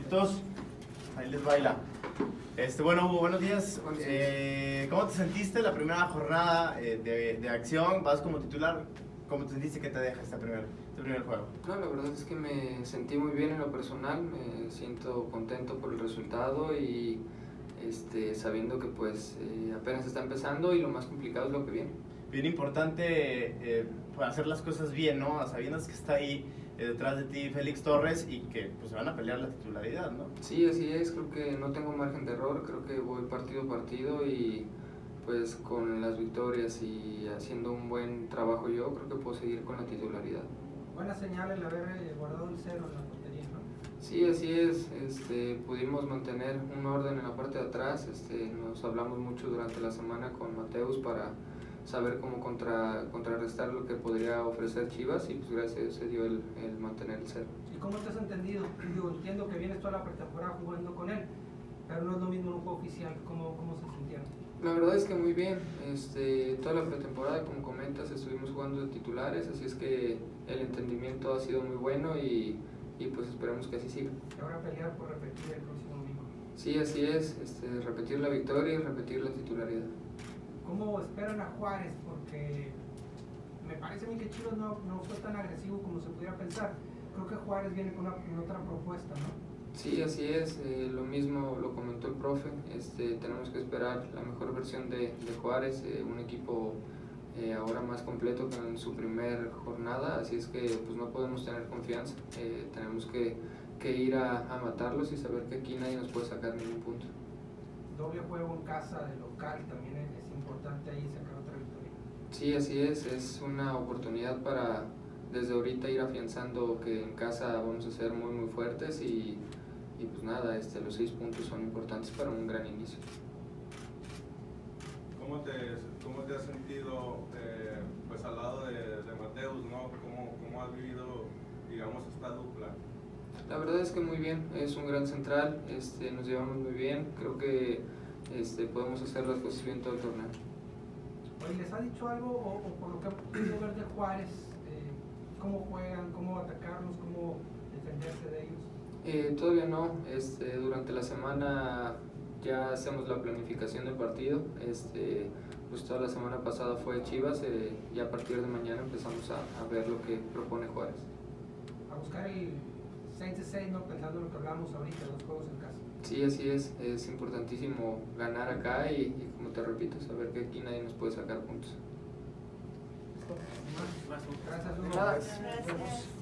listos? Ahí les baila. Bueno, Hugo, buenos días. ¿Cómo te sentiste la primera jornada de acción? Vas como titular. ¿Cómo te sentiste que te deja este primer juego? No, la verdad es que me sentí muy bien en lo personal, me siento contento por el resultado y sabiendo que pues apenas está empezando y lo más complicado es lo que viene. Bien importante hacer las cosas bien, ¿no? Sabiendo que está ahí detrás de ti Félix Torres y que pues van a pelear la titularidad, ¿no? Sí, así es, creo que no tengo margen de error, creo que voy partido a partido y pues con las victorias y haciendo un buen trabajo yo, creo que puedo seguir con la titularidad. Buena señal el haber guardado el 0 en la portería, ¿no? Sí, así es, pudimos mantener un orden en la parte de atrás, nos hablamos mucho durante la semana con Mateus para saber cómo contrarrestar lo que podría ofrecer Chivas y pues gracias a Dios se dio el mantener el 0. ¿Y cómo te has entendido? Digo, entiendo que vienes toda la pretemporada jugando con él, pero no es lo mismo en un juego oficial. ¿Cómo se sintieron? La verdad es que muy bien, toda la pretemporada, como comentas, estuvimos jugando de titulares, así es que el entendimiento ha sido muy bueno y pues esperemos que así siga. Y ahora pelear por repetir el próximo domingo. Sí, así es, repetir la victoria y repetir la titularidad. ¿Cómo esperan a Juárez? Porque me parece a mí que Chivas no fue tan agresivo como se pudiera pensar. Creo que Juárez viene con otra propuesta, ¿no? Sí, así es, lo mismo lo comentó el profe, tenemos que esperar la mejor versión de Juárez, un equipo ahora más completo que en su primer jornada, así es que pues no podemos tener confianza, tenemos que ir a matarlos y saber que aquí nadie nos puede sacar ningún punto. Doble juego en casa de local, también es importante ahí sacar otra victoria. Sí, así es una oportunidad para desde ahorita ir afianzando que en casa vamos a ser muy muy fuertes y pues nada, los 6 puntos son importantes para un gran inicio. ¿Cómo te has sentido pues al lado de Mateus, ¿no? ¿Cómo has vivido, digamos, esta dupla? La verdad es que muy bien, es un gran central, nos llevamos muy bien, creo que podemos hacer las cosas bien todo el torneo. Oye, ¿les ha dicho algo o por lo que ha podido ver de Juárez, cómo juegan, cómo atacarlos, cómo defenderse de ellos? Todavía no, durante la semana ya hacemos la planificación del partido, pues toda la semana pasada fue Chivas y a partir de mañana empezamos a ver lo que propone Juárez. A buscar el 6 de 6, ¿no? Pensando en lo que hablamos ahorita, los juegos en casa. Sí, así es importantísimo ganar acá y como te repito, saber que aquí nadie nos puede sacar puntos. Listo. Gracias, Hugo. Gracias.